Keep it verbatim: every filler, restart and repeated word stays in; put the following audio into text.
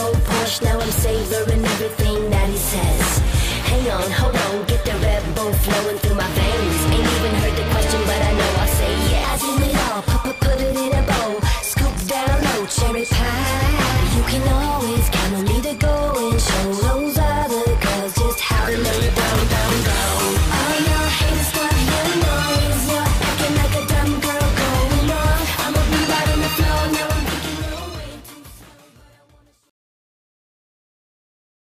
old Porsche, now I'm savoring everything that he says. Hang on, hold on, get the Red Bull flowing through